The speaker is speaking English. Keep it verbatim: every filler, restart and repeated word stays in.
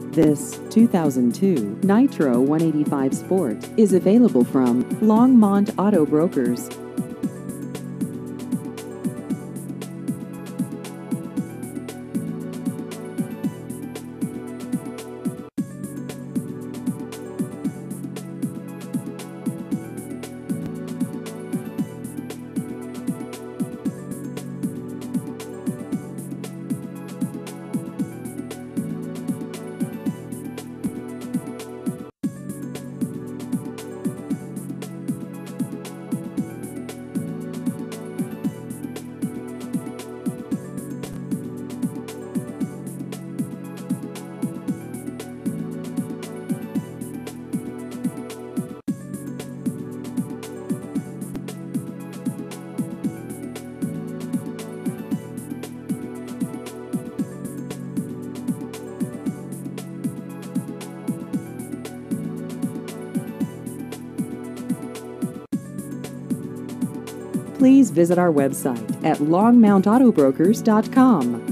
This two thousand two Nitro one eighty-five Sport is available from Longmont Auto Brokers. Please visit our website at longmont auto brokers dot com.